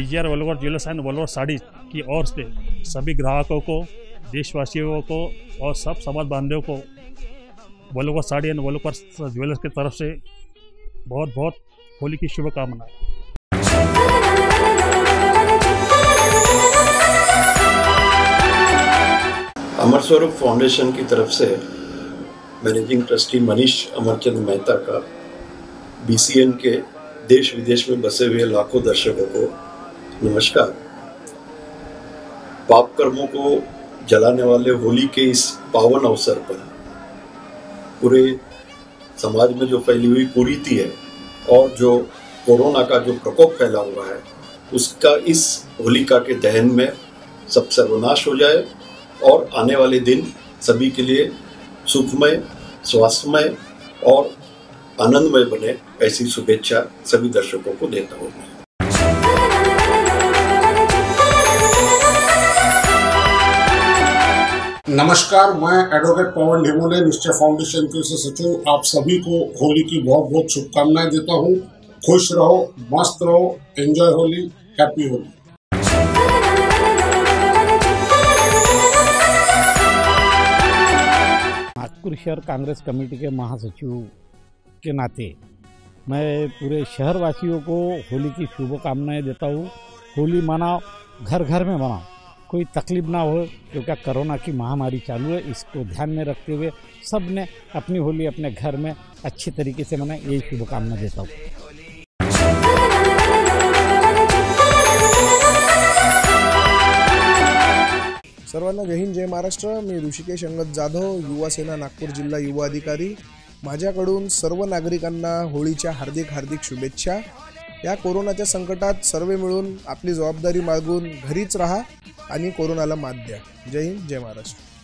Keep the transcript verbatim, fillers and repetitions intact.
Vijay Vallabh jewellers and Vallabh sari की ओर से सभी ग्राहकों को, देशवासियों को और सब समाज बांधवों को वल्लभ साड़ी एंड वल्लभ ज्वेलर्स की तरफ से बहुत बहुत होली की शुभकामनाएं। अमर स्वरूप फाउंडेशन की तरफ से मैनेजिंग ट्रस्टी मनीष अमरचंद मेहता का बीसीएन के देश विदेश में बसे हुए लाखों दर्शकों को नमस्कार। पाप कर्मों को जलाने वाले होली के इस पावन अवसर पर पूरे समाज में जो फैली हुई कुरीति है और जो कोरोना का जो प्रकोप फैला हुआ है, उसका इस होलिका के दहन में सब सर्वनाश हो जाए और आने वाले दिन सभी के लिए सुखमय, स्वास्थ्यमय और आनंदमय बने, ऐसी शुभेच्छा सभी दर्शकों को देता हूँ। नमस्कार, मैं एडवोकेट पवन ढिमोले, निश्चय फाउंडेशन के सचिव, आप सभी को होली की बहुत बहुत शुभकामनाएं देता हूँ। खुश रहो, मस्त रहो, एंजॉय होली, हैप्पी होली। नागपुर शहर कांग्रेस कमेटी के महासचिव के नाते मैं पूरे शहरवासियों को होली की शुभकामनाएं देता हूँ। होली मनाओ, घर घर में मनाओ, कोई तकलीफ ना हो, क्योंकि कोरोना की महामारी चालू है। इसको ध्यान में रखते हुए सब ने अपनी होली अपने घर में अच्छी तरीके से मनाए, यही शुभकामना देता हूँ। सर्वांना जय हिंद, जय महाराष्ट्र। मी ऋषिकेश अंगद जाधव, युवा सेना नागपूर जिल्हा युवा अधिकारी। माझ्याकडून सर्व नागरिकांना होळीच्या हार्दिक हार्दिक शुभेच्छा। या कोरोनाच्या संकटात सर्व मिळून आपली जबाबदारी मागून घरीच राहा आणि कोरोनाला मात द्या। जय हिंद, जय महाराष्ट्र।